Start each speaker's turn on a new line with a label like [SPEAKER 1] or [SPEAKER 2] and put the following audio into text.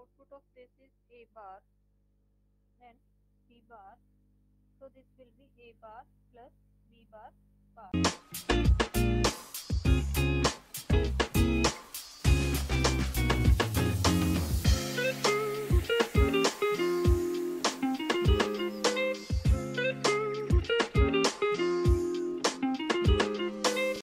[SPEAKER 1] output of this is A bar, then B bar. So this will be A bar plus B bar bar.